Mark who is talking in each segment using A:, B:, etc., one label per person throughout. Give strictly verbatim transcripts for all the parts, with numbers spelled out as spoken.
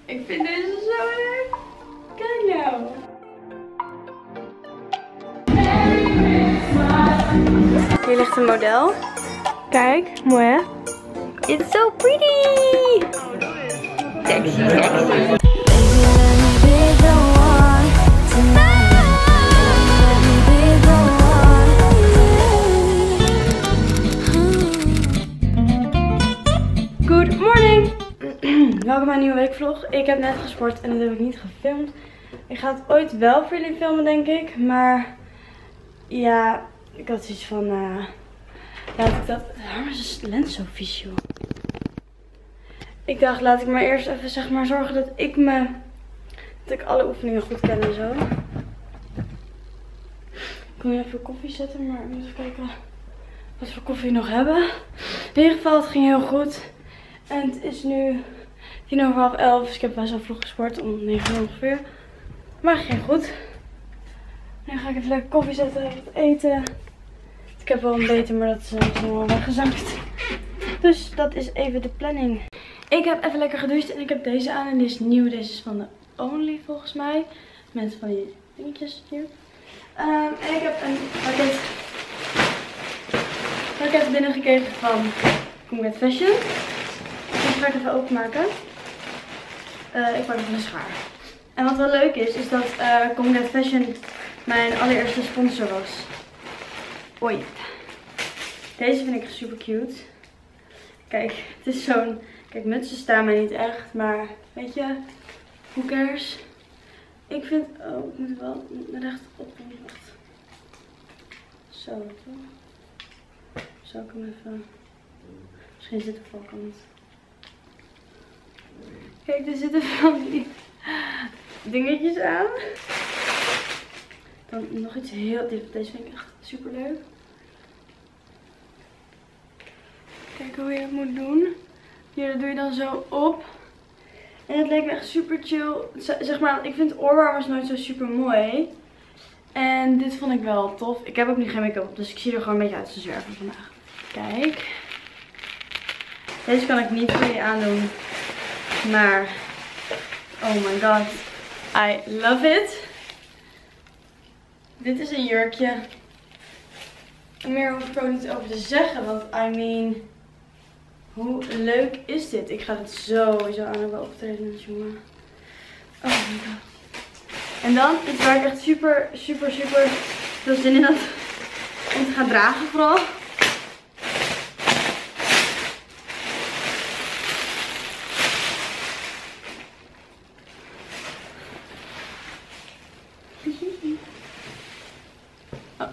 A: Ik vind deze zo leuk. Kijk nou. Hier ligt een model. Kijk, mooi hè? It's so pretty! Sexy, sexy. Good morning! Welkom bij een nieuwe weekvlog. Ik heb net gesport en dat heb ik niet gefilmd. Ik ga het ooit wel voor jullie filmen, denk ik. Maar ja, ik had zoiets van... Uh, laat ik dat... Waarom is de lens zo vies, joh? Ik dacht, laat ik maar eerst even zeg maar zorgen dat ik me... Dat ik alle oefeningen goed ken en zo. Ik kon nu even koffie zetten, maar ik moet even kijken wat voor koffie we nog hebben. In ieder geval, het ging heel goed. En het is nu tien over half elf, dus ik heb best wel vroeg gesport, om negen uur ongeveer. Maar het ging goed. Nu ga ik even lekker koffie zetten, even wat eten. Ik heb wel een beter, maar dat is helemaal weggezakt. Dus dat is even de planning. Ik heb even lekker gedoucht en ik heb deze aan en die is nieuw. Deze is van de Only volgens mij. Met van die dingetjes hier. Um, en ik heb een pakket, pakket binnengekregen van Combat Fashion. Die ga ik even openmaken. Uh, ik pak even een schaar. En wat wel leuk is, is dat uh, Combat Fashion mijn allereerste sponsor was. Ooit. Deze vind ik super cute. Kijk, het is zo'n... Kijk, mutsen staan mij niet echt, maar weet je, who cares? Ik vind... Oh, ik moet er wel recht op doen. Zo, toch? Zal ik hem even... Misschien zit de voorkant. Kijk, er zitten van die dingetjes aan. Dan nog iets heel... Deze vind ik echt super leuk. Kijk hoe je het moet doen. Hier, dat doe je dan zo op. En het leek me echt super chill. Zeg maar, ik vind oorwarmers nooit zo super mooi. En dit vond ik wel tof. Ik heb ook nu geen make-up op, dus ik zie er gewoon een beetje uit te zwerven vandaag. Kijk. Deze kan ik niet voor je aandoen. Maar, oh my god. I love it. Dit is een jurkje. Meer hoef ik ook niet over te zeggen, want I mean... Hoe leuk is dit? Ik ga het sowieso aan hebben optreden, jongen. Oh my god. En dan iets waar ik echt super, super, super veel zin in had om te gaan dragen vooral. Oh.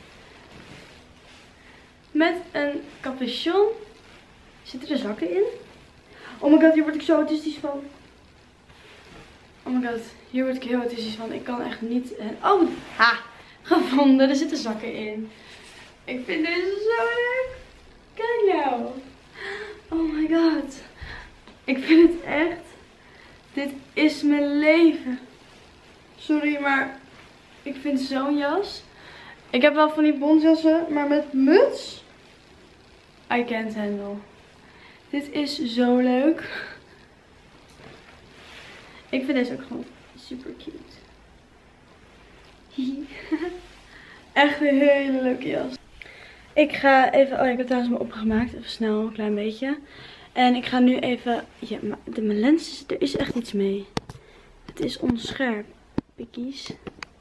A: Met een capuchon. Zitten er zakken in? Oh my god, hier word ik zo autistisch van. Oh my god, hier word ik heel autistisch van. Ik kan echt niet... Oh, ha! Gevonden, er zitten zakken in. Ik vind deze zo leuk. Kijk nou. Oh my god. Ik vind het echt... Dit is mijn leven. Sorry, maar... Ik vind zo'n jas. Ik heb wel van die bondjassen, maar met muts... I can't handle. Dit is zo leuk. Ik vind deze ook gewoon super cute. Echt een hele leuke jas. Ik ga even... Oh, ik heb trouwens me opgemaakt. Even snel, een klein beetje. En ik ga nu even... Ja, maar de, mijn lens is... Er is echt iets mee. Het is onscherp. Pikkies.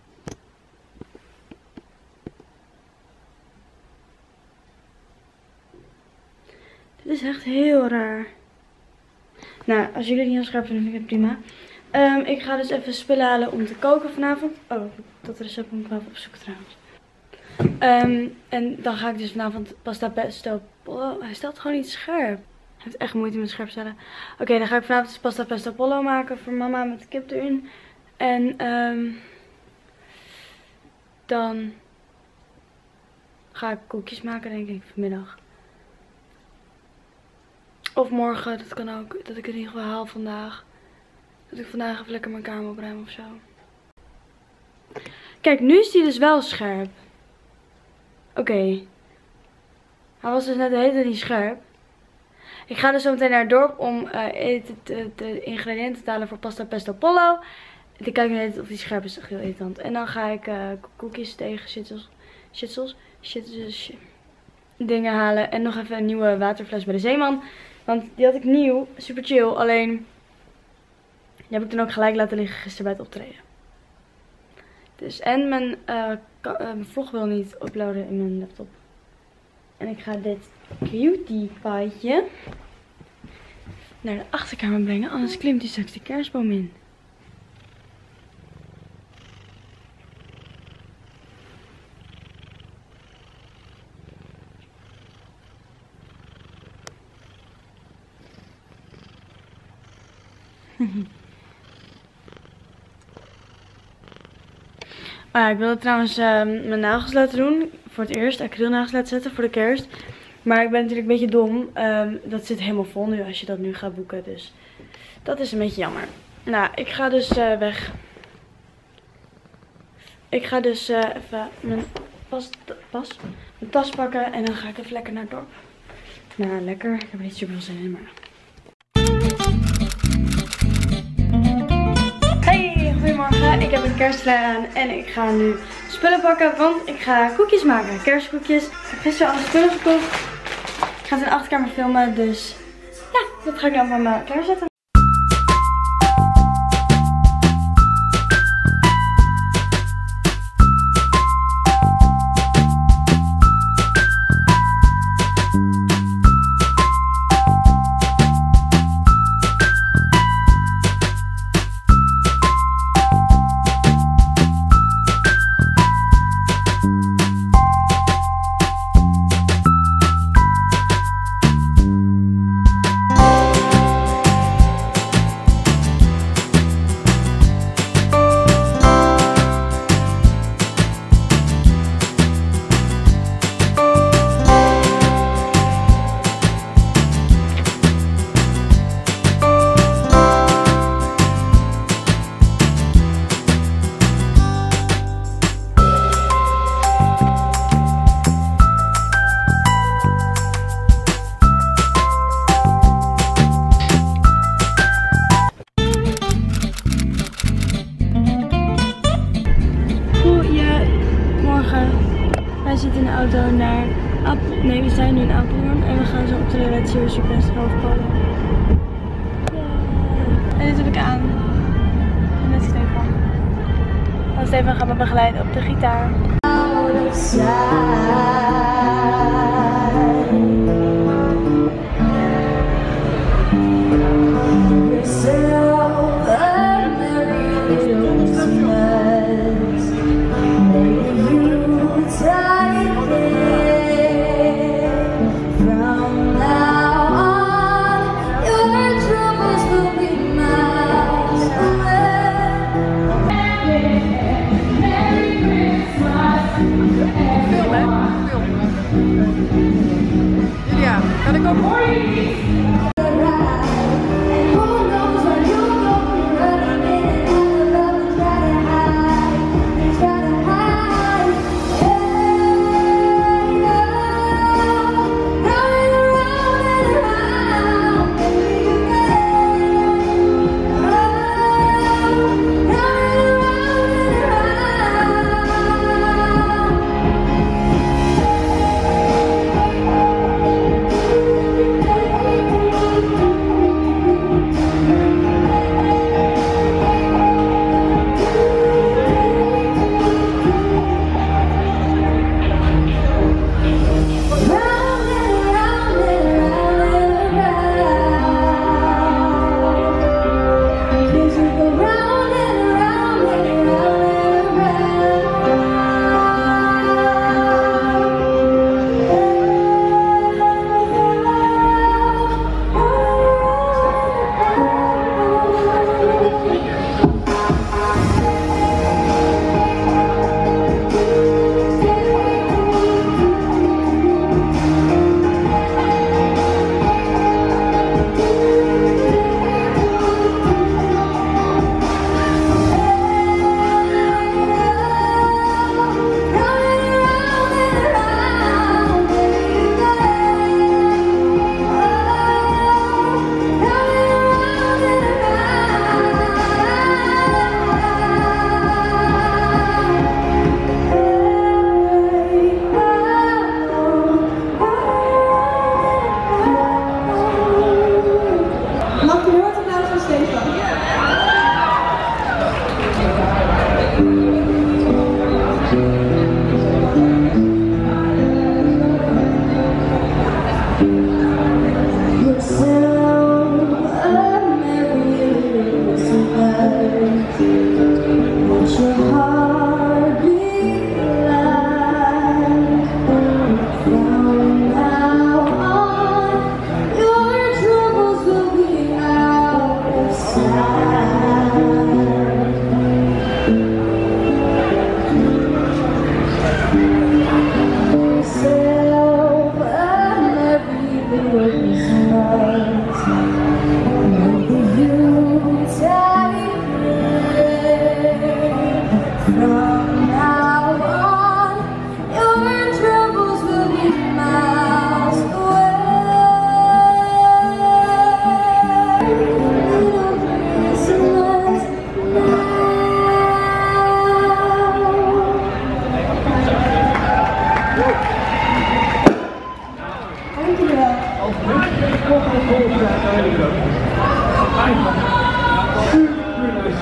A: Dit is echt heel raar. Nou, als jullie het niet heel scherp vinden, vind ik het prima. Um, ik ga dus even spullen halen om te koken vanavond. Oh, dat recept moet ik wel even opzoeken trouwens. Um, en dan ga ik dus vanavond pasta pesto... Oh, hij stelt gewoon niet scherp. Hij heeft echt moeite met scherp stellen. Oké, okay, dan ga ik vanavond dus pasta pesto pollo maken voor mama met kip erin. En um, dan ga ik koekjes maken, denk ik, vanmiddag. Of morgen, dat kan ook. Dat ik het in ieder geval haal vandaag. Dat ik vandaag even lekker mijn kamer opruim of zo. Kijk, nu is die dus wel scherp. Oké. Okay. Hij was dus net de hele tijd niet scherp. Ik ga dus zo meteen naar het dorp om uh, eten, de, de ingrediënten te halen voor pasta pesto pollo. Ik kijk nu even of die scherp is, echt heel irritant. En dan ga ik uh, koekjes tegen shitsels, shitsels, shitsels, dingen halen. En nog even een nieuwe waterfles bij de Zeeman. Want die had ik nieuw, super chill. Alleen, die heb ik dan ook gelijk laten liggen gisteren bij het optreden. Dus, en mijn, uh, uh, mijn vlog wil niet uploaden in mijn laptop. En ik ga dit cutie paadje naar de achterkamer brengen. Anders klimt hij straks de kerstboom in. Oh ja, ik wilde trouwens uh, mijn nagels laten doen. Voor het eerst acrylnagels laten zetten voor de kerst. Maar ik ben natuurlijk een beetje dom. Um, dat zit helemaal vol nu als je dat nu gaat boeken. Dus dat is een beetje jammer. Nou, ik ga dus uh, weg. Ik ga dus uh, even mijn pas, pas, mijn tas pakken. En dan ga ik even lekker naar het dorp. Nou, lekker. Ik heb er niet super veel zin in, maar... Hey, goedemorgen. Ik heb een kersttrui aan en ik ga nu spullen pakken, want ik ga koekjes maken. Kerstkoekjes. Ik heb gisteren alle spullen gekocht. Ik ga het in de achterkamer filmen, dus ja, dat ga ik dan van me klaarzetten. Wij zitten in de auto naar Apel... Nee, we zijn nu in Apeldoorn en we gaan zo op de Red Serious Request Hoofdpolen. En dit doe ik aan. Met Stefan. En Stefan gaat me begeleiden op de gitaar.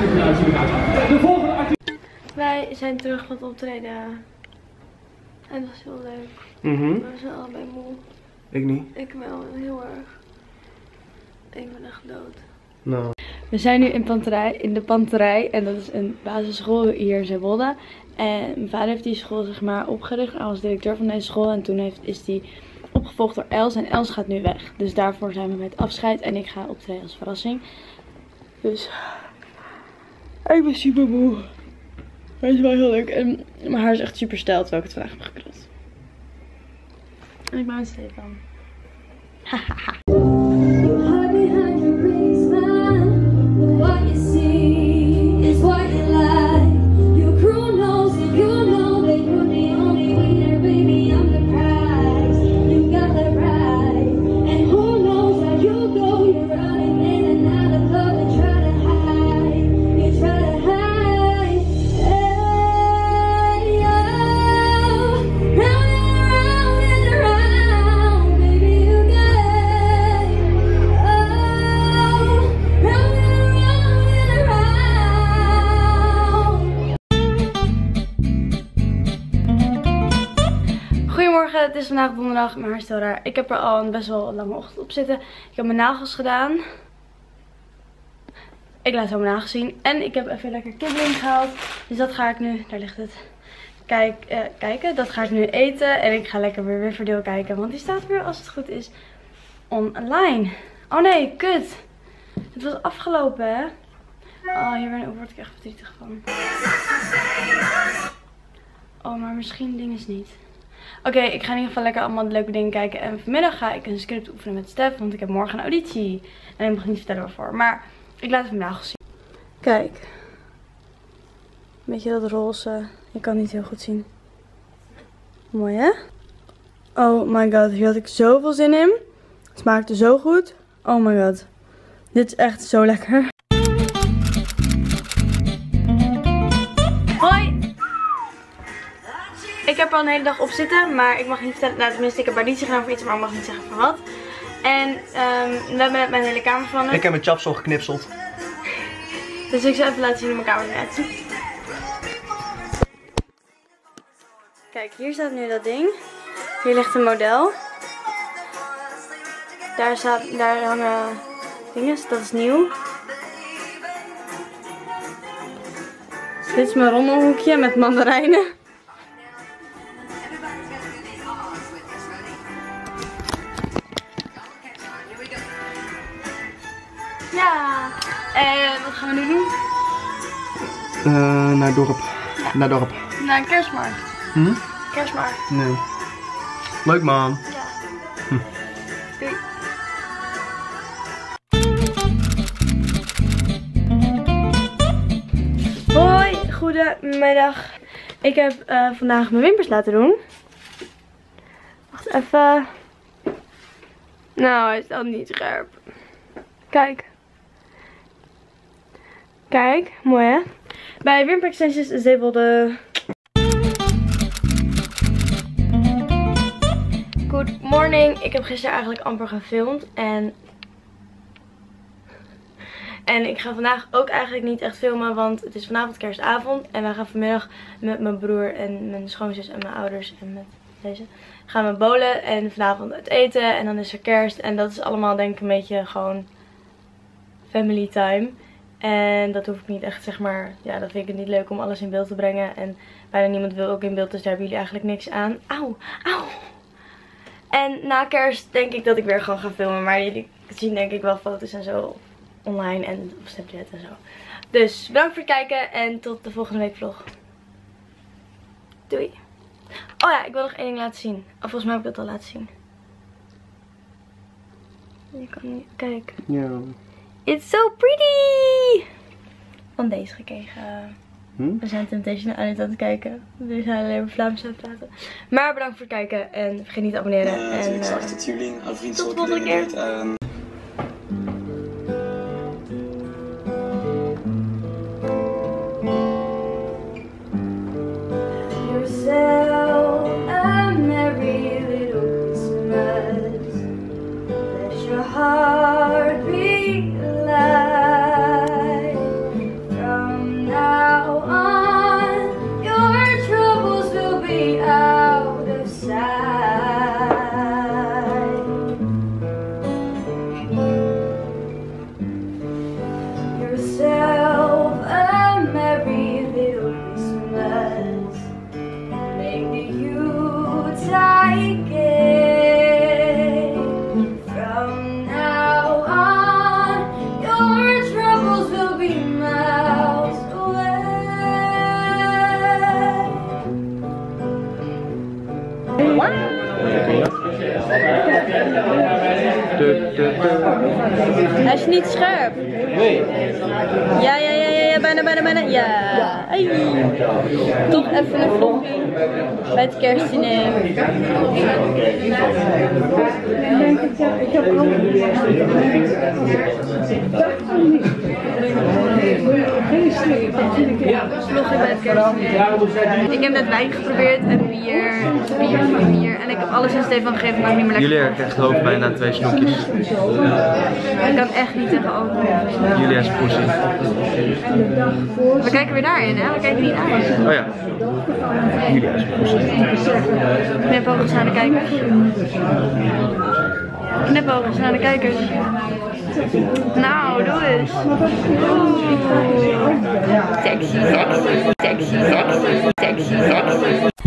B: De volgende activiteit.
A: Wij zijn terug van het optreden. En dat was heel leuk.
C: Mhm.
A: We zijn allebei moe.
C: Ik niet.
A: Ik wel, heel erg. Ik ben echt dood.
C: Nou.
A: We zijn nu in, Panterij, in de Panterij. En dat is een basisschool hier in Zeewolde. En mijn vader heeft die school zeg maar opgericht. Hij was directeur van deze school. En toen heeft, is die opgevolgd door Els. En Els gaat nu weg. Dus daarvoor zijn we met afscheid. En ik ga optreden als verrassing. Dus ik ben super moe. Maar het is wel heel leuk. En mijn haar is echt super stijl terwijl ik het vandaag heb gekruld. En ik ben met Stefan. Hahaha. Het is vandaag donderdag, mijn haar is heel raar. Ik heb er al een best wel lange ochtend op zitten. Ik heb mijn nagels gedaan. Ik laat zo mijn nagels zien. En ik heb even lekker kibbeling gehaald. Dus dat ga ik nu, daar ligt het, Kijk, eh, kijken. Dat ga ik nu eten. En ik ga lekker weer Riverdale kijken. Want die staat weer, als het goed is, online. Oh nee, kut. Het was afgelopen, hè. Oh, hier word ik echt verdrietig van. Oh, maar misschien dingen is niet. Oké, okay, ik ga in ieder geval lekker allemaal de leuke dingen kijken. En vanmiddag ga ik een script oefenen met Stef. Want ik heb morgen een auditie. En ik mag niet vertellen waarvoor. Maar ik laat het vandaag zien. Kijk. Een beetje dat roze. Je kan het niet heel goed zien. Mooi, hè? Oh my god. Hier had ik zoveel zin in. Het smaakte zo goed. Oh my god. Dit is echt zo lekker. Hoi! Ik heb er al een hele dag op zitten, maar ik mag niet vertellen, nou tenminste ik heb auditie gedaan voor iets, maar ik mag niet zeggen van wat. En um, we hebben net mijn hele kamer veranderd.
C: Ik heb mijn chapsel geknipseld.
A: Dus ik zal even laten zien hoe mijn kamer eruit ziet. Kijk, hier staat nu dat ding. Hier ligt een model. Daar, staat, daar hangen dingen, dat is nieuw. Dit is mijn rommelhoekje met mandarijnen. Ja, en wat gaan we nu doen?
C: Uh, naar dorp.
A: Ja.
C: Naar dorp.
A: Naar een kerstmarkt.
C: Hm?
A: Kerstmarkt.
C: Nee. Leuk man.
A: Ja.
C: Hm.
A: Doei. Hoi, goedemiddag. Ik heb uh, vandaag mijn wimpers laten doen. Wacht even. Nou, hij staat niet scherp. Kijk. Kijk, mooi hè? Bij Wimper Extensions is Zeewolde. Good morning. Ik heb gisteren eigenlijk amper gefilmd. En... En ik ga vandaag ook eigenlijk niet echt filmen. Want het is vanavond kerstavond. En wij gaan vanmiddag met mijn broer en mijn schoonzus en mijn ouders en met deze gaan we bowlen. En vanavond uit eten. En dan is er kerst. En dat is allemaal denk ik een beetje gewoon family time. En dat hoef ik niet echt, zeg maar, ja, dat vind ik het niet leuk om alles in beeld te brengen. En bijna niemand wil ook in beeld, dus daar hebben jullie eigenlijk niks aan. Auw, auw. En na kerst denk ik dat ik weer gewoon ga filmen. Maar jullie zien denk ik wel foto's en zo online en op Snapchat en zo. Dus bedankt voor het kijken en tot de volgende week vlog. Doei. Oh ja, ik wil nog één ding laten zien. Of volgens mij heb ik dat al laten zien. Je kan niet kijken.
C: Ja.
A: It's so pretty! Van deze gekregen.
C: Hm?
A: We zijn Temptation Island aan het kijken. We zijn alleen maar Vlaams aan het praten. Maar bedankt voor het kijken. En vergeet niet te abonneren. Uh, en,
D: ik zag
A: uh,
D: dat jullie een vriend
A: tot de volgende keer.
D: uh,
A: yourself a merry little Christmas. Let your heart be light. is niet scherp.
C: Nee.
A: Ja, ja, ja, ja, ja, bijna, bijna, bijna. Ja. Ai. Toch even een vlogje bij het kerstdiner. Ik heb ook vlogje bij het kerstdiner. Ik heb net wijn geprobeerd en bier, bier, bier. En ik heb alles aan Stefan gegeven, maar ik niet meer lekker.
C: Julia krijgt hoofdpijn na twee snoepjes.
A: Ik kan echt niet tegen alcohol.
C: Julia is poesie.
A: We kijken weer daarin, hè? We kijken niet uit.
C: Oh ja. Julia is poesie.
A: Knipoogjes naar de kijkers. Knipoogjes naar de kijkers. Nou, doe eens. Oeh. Sexy, sexy, sexy, sexy, sexy, sexy.